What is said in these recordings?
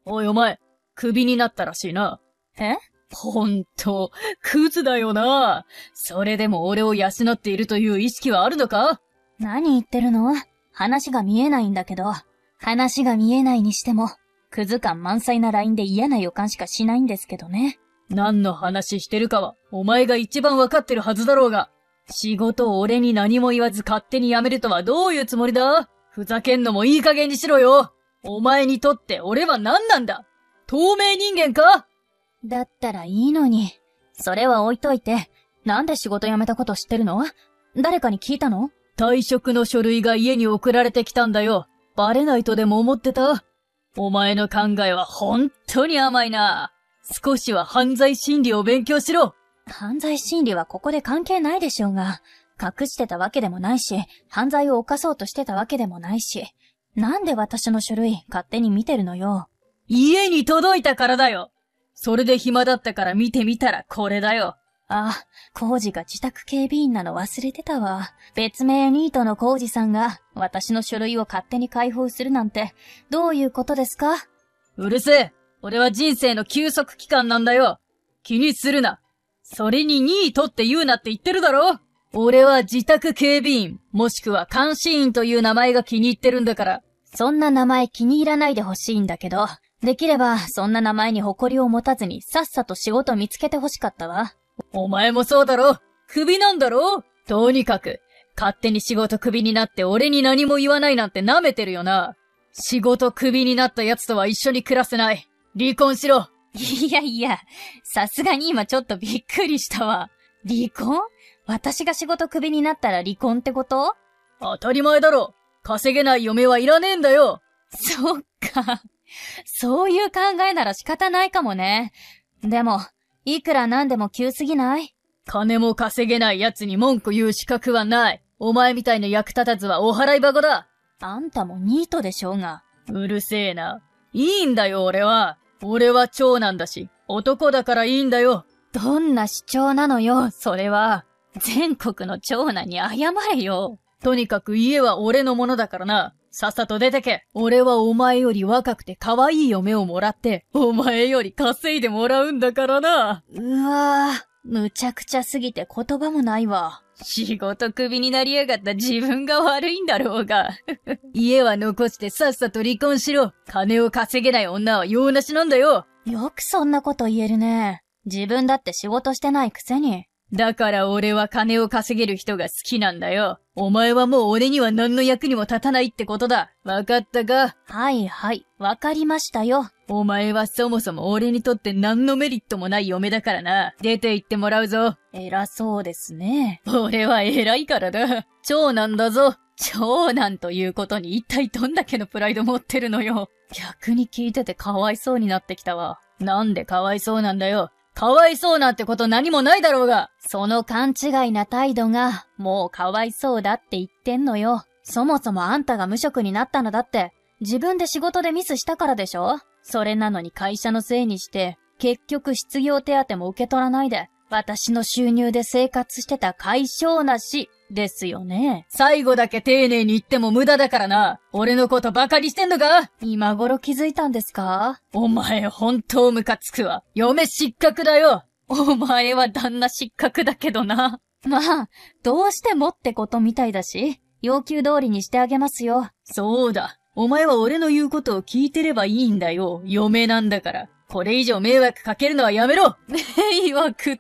おいお前、クビになったらしいな。 え？ ほんと、クズだよな。それでも俺を養っているという意識はあるのか？ 何言ってるの？話が見えないんだけど。話が見えないにしても、クズ感満載な LINE で嫌な予感しかしないんですけどね。 何の話してるかは、お前が一番わかってるはずだろうが。仕事を俺に何も言わず勝手に辞めるとはどういうつもりだ？ふざけんのもいい加減にしろよ。お前にとって俺は何なんだ？透明人間か？ だったらいいのに。それは置いといて、なんで仕事辞めたこと知ってるの？誰かに聞いたの？ 退職の書類が家に送られてきたんだよ。バレないとでも思ってた？お前の考えは本当に甘いな。少しは犯罪心理を勉強しろ。 犯罪心理はここで関係ないでしょうが、隠してたわけでもないし、犯罪を犯そうとしてたわけでもないし、なんで私の書類勝手に見てるのよ。 家に届いたからだよ。それで暇だったから見てみたらこれだよ。 あ、コウジが自宅警備員なの忘れてたわ。別名ニートのコウジさんが私の書類を勝手に開封するなんてどういうことですか？ うるせえ。俺は人生の休息期間なんだよ。気にするな。それにニートって言うなって言ってるだろ？俺は自宅警備員、もしくは監視員という名前が気に入ってるんだから。 そんな名前気に入らないでほしいんだけど、できればそんな名前に誇りを持たずにさっさと仕事見つけてほしかったわ。 お前もそうだろ？クビなんだろ？とにかく、勝手に仕事クビになって俺に何も言わないなんて舐めてるよな。仕事クビになった奴とは一緒に暮らせない。離婚しろ。 いやいや、さすがに今ちょっとびっくりしたわ。離婚？私が仕事クビになったら離婚ってこと？ 当たり前だろ。稼げない嫁はいらねえんだよ。 そっか。そういう考えなら仕方ないかもね。でも、いくらなんでも急すぎない？ 金も稼げない奴に文句言う資格はない。お前みたいな役立たずはお払い箱だ。 あんたもニートでしょうが。 うるせえな。いいんだよ俺は。俺は長男だし、男だからいいんだよ。 どんな主張なのよ、それは。全国の長男に謝れよ。 とにかく家は俺のものだからな。さっさと出てけ。俺はお前より若くて可愛い嫁をもらって、お前より稼いでもらうんだからな。 うわぁ、むちゃくちゃすぎて言葉もないわ。 仕事クビになりやがった自分が悪いんだろうが。家は残してさっさと離婚しろ。金を稼げない女は用なしなんだよ。 よくそんなこと言えるね。自分だって仕事してないくせに。 だから俺は金を稼げる人が好きなんだよ。お前はもう俺には何の役にも立たないってことだ。わかったか？ はいはい、わかりましたよ。 お前はそもそも俺にとって何のメリットもない嫁だからな。出て行ってもらうぞ。 偉そうですね。 俺は偉いからだ。長男だぞ。長男ということに一体どんだけのプライド持ってるのよ。逆に聞いててかわいそうになってきたわ。なんでかわいそうなんだよ。かわいそうなんてこと何もないだろうが。 その勘違いな態度が、もうかわいそうだって言ってんのよ。そもそもあんたが無職になったのだって、自分で仕事でミスしたからでしょ？それなのに会社のせいにして、結局失業手当も受け取らないで、私の収入で生活してた解消なし、ですよね。 最後だけ丁寧に言っても無駄だからな。俺のことバカにしてんのか？ 今頃気づいたんですか？ お前本当ムカつくわ。嫁失格だよ。 お前は旦那失格だけどな。まあ、どうしてもってことみたいだし、要求通りにしてあげますよ。 そうだ。お前は俺の言うことを聞いてればいいんだよ。嫁なんだから。これ以上迷惑かけるのはやめろ。 迷惑って、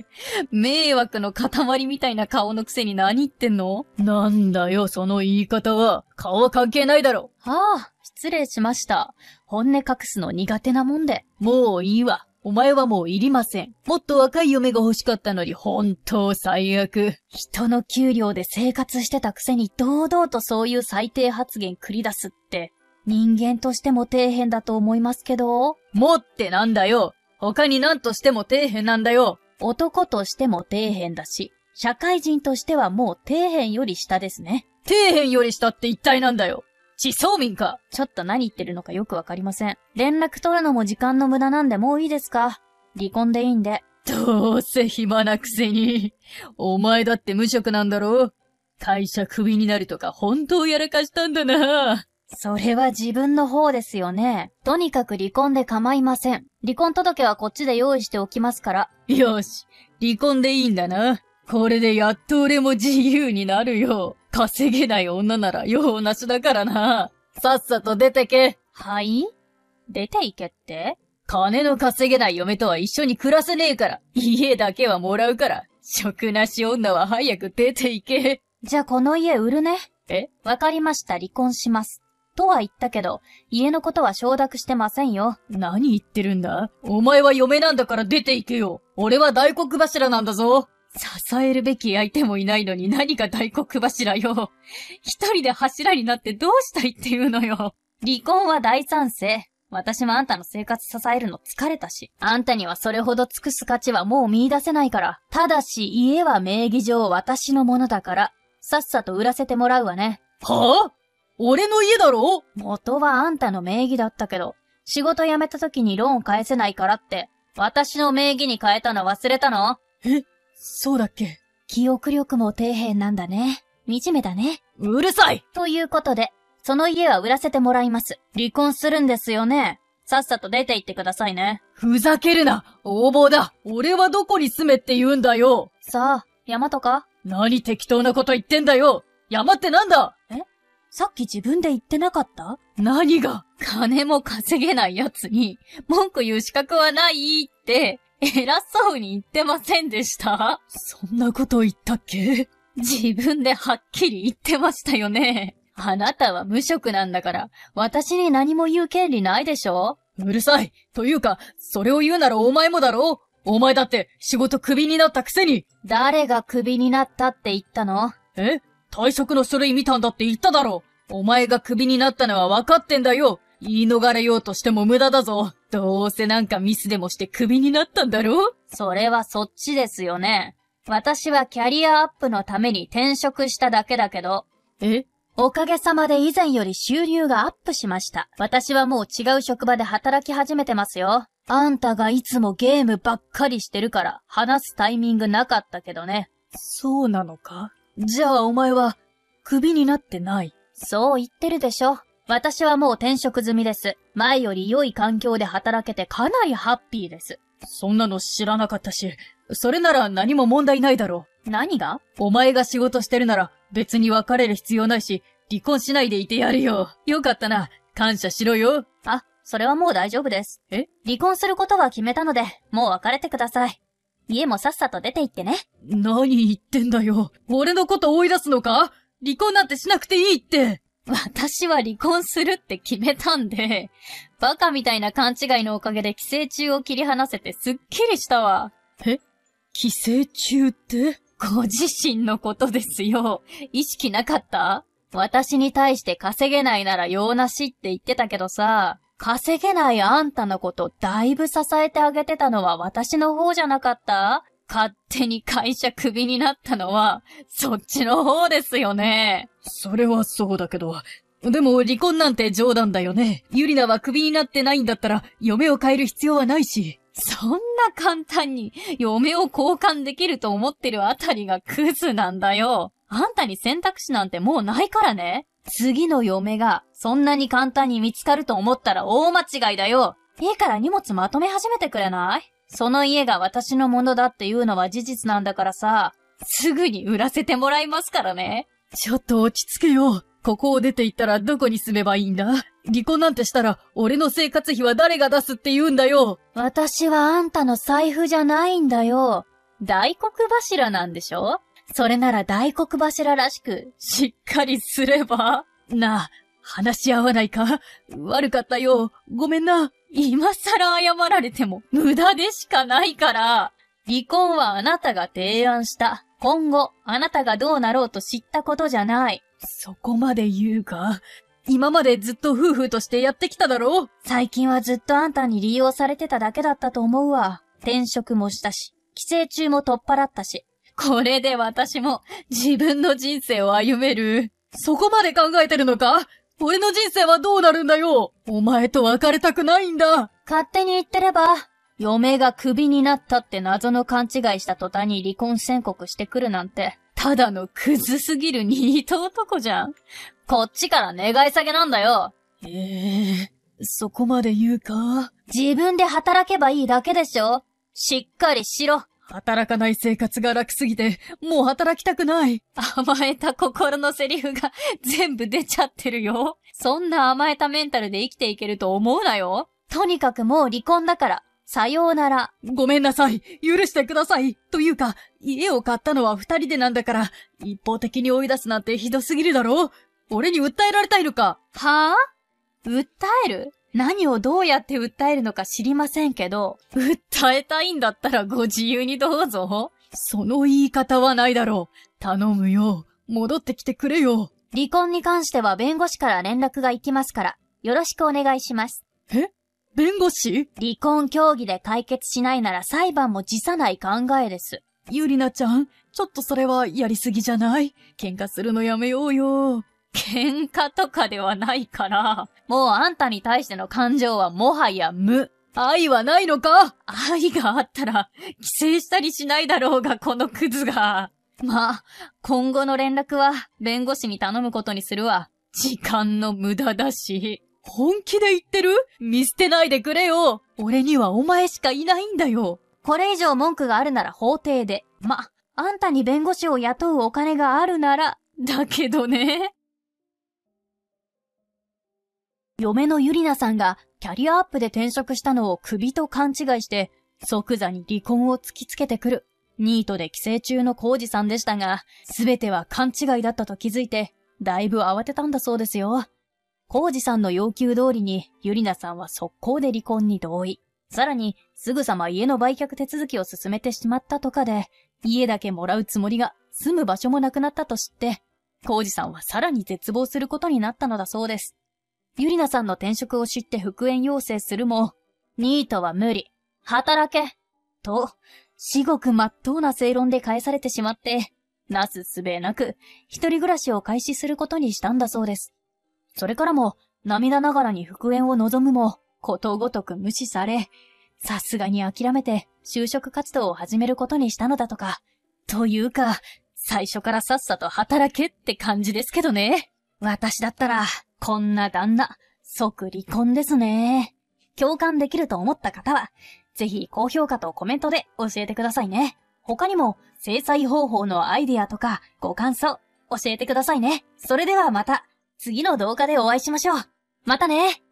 迷惑の塊みたいな顔のくせに何言ってんの？ なんだよ、その言い方は。顔関係ないだろ。 ああ、失礼しました。本音隠すの苦手なもんで。 もういいわ。お前はもういりません。もっと若い嫁が欲しかったのに本当最悪。 人の給料で生活してたくせに堂々とそういう最低発言繰り出すって、人間としても底辺だと思いますけど。 もってなんだよ。他に何としても底辺なんだよ。 男としても底辺だし、社会人としてはもう底辺より下ですね。 底辺より下って一体なんだよ。地層民か。 ちょっと何言ってるのかよくわかりません。連絡取るのも時間の無駄なんでもういいですか？離婚でいいんで。 どうせ暇なくせに。お前だって無職なんだろ？会社クビになるとか本当やらかしたんだな。 それは自分の方ですよね。とにかく離婚で構いません。離婚届はこっちで用意しておきますから。 よし、離婚でいいんだな。これでやっと俺も自由になるよ。稼げない女なら用なしだからな。さっさと出てけ。 はい？出て行けって？ 金の稼げない嫁とは一緒に暮らせねえから。家だけはもらうから。職なし女は早く出て行け。 じゃあこの家売るね。わかりました、離婚します。とは言ったけど、家のことは承諾してませんよ。 何言ってるんだ？お前は嫁なんだから出て行けよ。俺は大黒柱なんだぞ。支えるべき相手もいないのに何が大黒柱よ。一人で柱になってどうしたいっていうのよ。 離婚は大賛成。私もあんたの生活支えるの疲れたし、あんたにはそれほど尽くす価値はもう見出せないから。ただし家は名義上私のものだから、さっさと売らせてもらうわね。 はぁ？俺の家だろ？ 元はあんたの名義だったけど、仕事辞めた時にローン返せないからって、私の名義に変えたの忘れたの？ そうだっけ？ 記憶力も底辺なんだね。惨めだね。 うるさい！ ということで、その家は売らせてもらいます。離婚するんですよね。さっさと出て行ってくださいね。 ふざけるな！横暴だ！俺はどこに住めって言うんだよ！ さあ、山とか？ 何適当なこと言ってんだよ！山ってなんだ？ さっき自分で言ってなかった？ 何が？ 金も稼げない奴に文句言う資格はないって、偉そうに言ってませんでした？ そんなこと言ったっけ？ 自分ではっきり言ってましたよね。あなたは無職なんだから、私に何も言う権利ないでしょ？ うるさい！というか、それを言うならお前もだろう？お前だって仕事クビになったくせに。 誰がクビになったって言ったの？ 退職の書類見たんだって言っただろ。お前がクビになったのは分かってんだよ。言い逃れようとしても無駄だぞ。どうせなんかミスでもしてクビになったんだろ？ それはそっちですよね。私はキャリアアップのために転職しただけだけど。おかげさまで以前より収入がアップしました。私はもう違う職場で働き始めてますよ。あんたがいつもゲームばっかりしてるから話すタイミングなかったけどね。 そうなのか？じゃあお前はクビになってない。 そう言ってるでしょ。私はもう転職済みです。前より良い環境で働けてかなりハッピーです。 そんなの知らなかったし、それなら何も問題ないだろう。何が？ お前が仕事してるなら別に別れる必要ないし、離婚しないでいてやるよ。よかったな。感謝しろよ。 あ、それはもう大丈夫です。離婚することは決めたので、もう別れてください。家もさっさと出て行ってね。 何言ってんだよ。俺のこと追い出すのか？離婚なんてしなくていいって。 私は離婚するって決めたんで、バカみたいな勘違いのおかげで寄生虫を切り離せてすっきりしたわ。 寄生虫って？ ご自身のことですよ。意識なかった？私に対して稼げないなら用なしって言ってたけどさ、稼げないあんたのことだいぶ支えてあげてたのは私の方じゃなかった？勝手に会社クビになったのは、そっちの方ですよね。 それはそうだけど、でも離婚なんて冗談だよね。ユリナはクビになってないんだったら、嫁を変える必要はないし。 そんな簡単に嫁を交換できると思ってるあたりがクズなんだよ。あんたに選択肢なんてもうないからね。次の嫁がそんなに簡単に見つかると思ったら大間違いだよ。いいから荷物まとめ始めてくれない？その家が私のものだっていうのは事実なんだからさ、すぐに売らせてもらいますからね。 ちょっと落ち着けよ。ここを出て行ったらどこに住めばいいんだ？離婚なんてしたら俺の生活費は誰が出すって言うんだよ。 私はあんたの財布じゃないんだよ。大黒柱なんでしょ？それなら大黒柱らしくしっかりすれば？ なあ、話し合わないか？悪かったよ。ごめんな。 今更謝られても無駄でしかないから。離婚はあなたが提案した。今後、あなたがどうなろうと知ったことじゃない。 そこまで言うか？今までずっと夫婦としてやってきただろう？ 最近はずっとあんたに利用されてただけだったと思うわ。転職もしたし、寄生虫も取っ払ったし。これで私も自分の人生を歩める。 そこまで考えてるのか？俺の人生はどうなるんだよ。お前と別れたくないんだ。 勝手に言ってれば、嫁がクビになったって謎の勘違いした途端に離婚宣告してくるなんて、ただのクズすぎるニート男じゃん。 こっちから願い下げなんだよ。 そこまで言うか？ 自分で働けばいいだけでしょ。しっかりしろ。 働かない生活が楽すぎて、もう働きたくない。 甘えた心のセリフが全部出ちゃってるよ。そんな甘えたメンタルで生きていけると思うなよ。とにかくもう離婚だから、さようなら。 ごめんなさい。許してください。というか、家を買ったのは二人でなんだから、一方的に追い出すなんてひどすぎるだろ？俺に訴えられたいのか？ はぁ？訴える？何をどうやって訴えるのか知りませんけど、訴えたいんだったらご自由にどうぞ。 その言い方はないだろう。頼むよ。戻ってきてくれよ。 離婚に関しては弁護士から連絡が行きますから、よろしくお願いします。 弁護士？ 離婚協議で解決しないなら裁判も辞さない考えです。 ゆりなちゃん、ちょっとそれはやりすぎじゃない？喧嘩するのやめようよ。 喧嘩とかではないから、もうあんたに対しての感情はもはや無。 愛はないのか？ 愛があったら、帰省したりしないだろうが、このクズが。まあ、今後の連絡は、弁護士に頼むことにするわ。時間の無駄だし。 本気で言ってる？見捨てないでくれよ。俺にはお前しかいないんだよ。 これ以上文句があるなら法廷で。あんたに弁護士を雇うお金があるなら、だけどね。嫁のゆりなさんがキャリアアップで転職したのを首と勘違いして、即座に離婚を突きつけてくる。ニートで帰省中の浩二さんでしたが、すべては勘違いだったと気づいて、だいぶ慌てたんだそうですよ。浩二さんの要求通りに、ゆりなさんは速攻で離婚に同意。さらに、すぐさま家の売却手続きを進めてしまったとかで、家だけもらうつもりが住む場所もなくなったと知って、浩二さんはさらに絶望することになったのだそうです。ゆりなさんの転職を知って復縁要請するも、ニートは無理。働けと、至極真っ当な正論で返されてしまって、なすすべなく、一人暮らしを開始することにしたんだそうです。それからも、涙ながらに復縁を望むも、ことごとく無視され、さすがに諦めて就職活動を始めることにしたのだとか。というか、最初からさっさと働けって感じですけどね。私だったら、こんな旦那、即離婚ですね。共感できると思った方は、ぜひ高評価とコメントで教えてくださいね。他にも、制裁方法のアイデアとかご感想、教えてくださいね。それではまた、次の動画でお会いしましょう。またね。